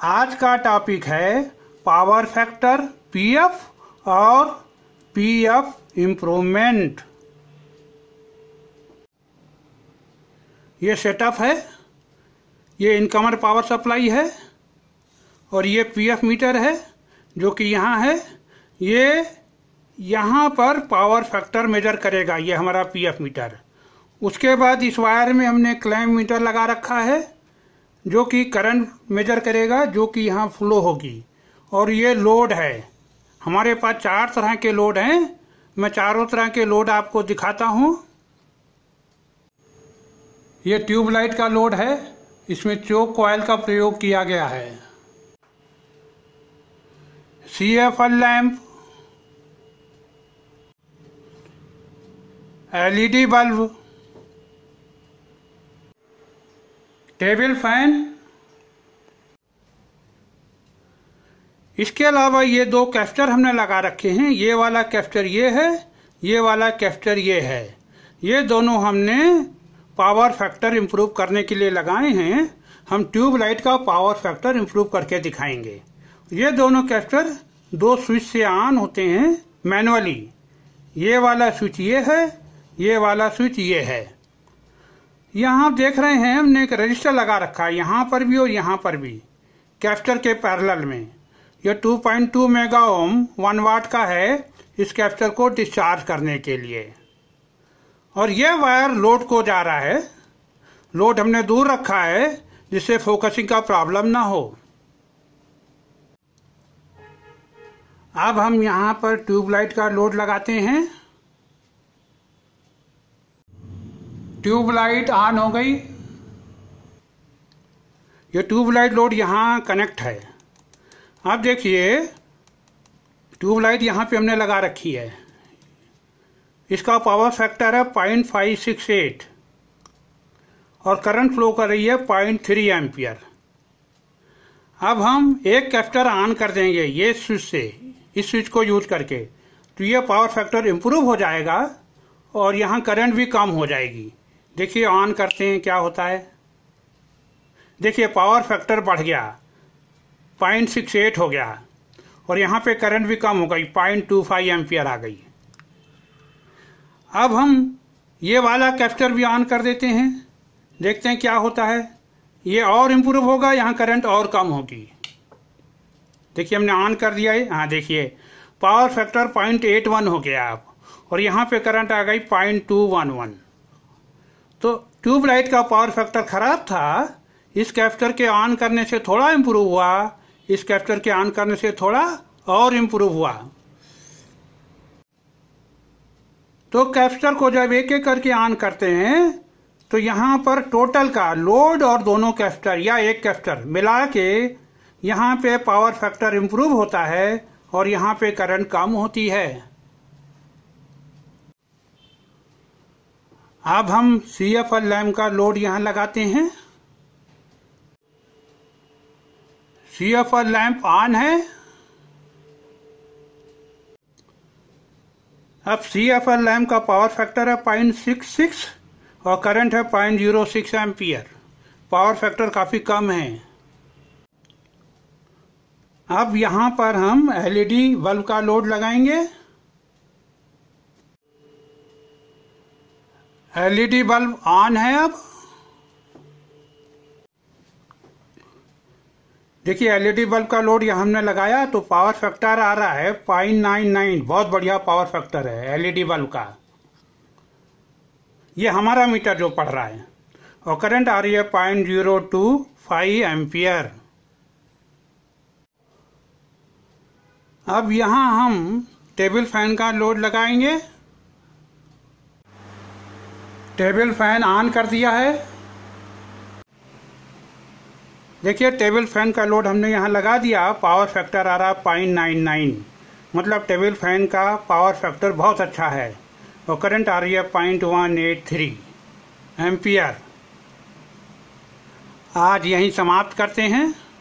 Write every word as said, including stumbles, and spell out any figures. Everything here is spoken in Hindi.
आज का टॉपिक है पावर फैक्टर पीएफ और पीएफ इम्प्रूवमेंट। ये सेटअप है, ये इनकमर पावर सप्लाई है और ये पीएफ मीटर है जो कि यहाँ है। ये यहाँ पर पावर फैक्टर मेजर करेगा, ये हमारा पीएफ मीटर। उसके बाद इस वायर में हमने क्लैम्प मीटर लगा रखा है जो कि करंट मेजर करेगा, जो कि यहाँ फ्लो होगी। और ये लोड है, हमारे पास चार तरह के लोड हैं। मैं चारों तरह के लोड आपको दिखाता हूँ। ये ट्यूबलाइट का लोड है, इसमें चोक कॉइल का प्रयोग किया गया है। CFL lamp, LED bulb, table fan. इसके अलावा ये दो कैप्चर हमने लगा रखे हैं। ये वाला कैप्चर ये है, ये वाला कैप्चर ये है। ये दोनों हमने पावर फैक्टर इम्प्रूव करने के लिए लगाए हैं। हम ट्यूबलाइट का पावर फैक्टर इम्प्रूव करके दिखाएंगे। ये दोनों कैप्चर दो स्विच से ऑन होते हैं मैनुअली। ये वाला स्विच ये है, ये वाला स्विच ये है। यहाँ आप देख रहे हैं हमने एक रजिस्टर लगा रखा है, यहाँ पर भी और यहाँ पर भी, कैप्चर के पैरेलल में। यह two point two mega ohm one watt का है इस कैप्चर को डिस्चार्ज करने के लिए। और यह वायर लोड को जा रहा है। लोड हमने दूर रखा है जिससे फोकसिंग का प्रॉब्लम ना हो। अब हम यहाँ पर ट्यूबलाइट का लोड लगाते हैं। ट्यूबलाइट ऑन हो गई। ये ट्यूबलाइट लोड यहाँ कनेक्ट है। अब देखिए ट्यूबलाइट यहाँ पे हमने लगा रखी है। इसका पावर फैक्टर है पॉइंट फाइव सिक्स एट और करंट फ्लो कर रही है पॉइंट थ्री एम्पियर। अब हम एक कैप्चर ऑन कर देंगे ये स्विच से, इस स्विच को यूज करके, तो ये पावर फैक्टर इम्प्रूव हो जाएगा और यहाँ करंट भी कम हो जाएगी। देखिए ऑन करते हैं क्या होता है। देखिए पावर फैक्टर बढ़ गया, पॉइंट सिक्स एट हो गया और यहाँ पे करंट भी कम हो गई, पॉइंट टू फाइव एम्पियर आ गई। अब हम ये वाला कैप्चर भी ऑन कर देते हैं, देखते हैं क्या होता है। ये और इम्प्रूव होगा, यहाँ करंट और कम होगी। देखिए हमने ऑन कर दिया है। हाँ देखिए power factor point eight one हो गया अब, और यहाँ पे करंट आ गई पॉइंट टू वन वन। तो ट्यूबलाइट का पावर फैक्टर खराब था, इस कैप्चर के ऑन करने से थोड़ा इम्प्रूव हुआ, इस कैप्चर के ऑन करने से थोड़ा और इम्प्रूव हुआ। तो कैप्चर को जब एक एक करके ऑन करते हैं तो यहाँ पर टोटल का लोड और दोनों कैप्चर या एक कैप्चर मिला के यहाँ पे पावर फैक्टर इम्प्रूव होता है और यहाँ पे करंट कम होती है। अब हम सीएफएल लैंप का लोड यहाँ लगाते हैं। सीएफएल लैंप ऑन है। अब सीएफएल लैंप का पावर फैक्टर है पॉइंट सिक्स सिक्स और करंट है point zero six ampere. Power factor काफी कम है। अब यहाँ पर हम एलईडी बल्ब का लोड लगाएंगे। एलईडी बल्ब ऑन है। अब देखिए एलईडी बल्ब का लोड यहाँ हमने लगाया तो पावर फैक्टर आ रहा है पॉइंट नाइन नाइन। बहुत बढ़िया पावर फैक्टर है एलईडी बल्ब का। ये हमारा मीटर जो पढ़ रहा है, और करंट आ रही है point zero two five ampere. अब यहाँ हम टेबल फैन का लोड लगाएंगे। टेबल फैन ऑन कर दिया है। देखिए टेबल फैन का लोड हमने यहाँ लगा दिया। पावर फैक्टर आ रहा है पॉइंट नाइन नाइन, मतलब टेबल फैन का पावर फैक्टर बहुत अच्छा है। और करंट आ रही है point one eight three ampere. आज यहीं समाप्त करते हैं।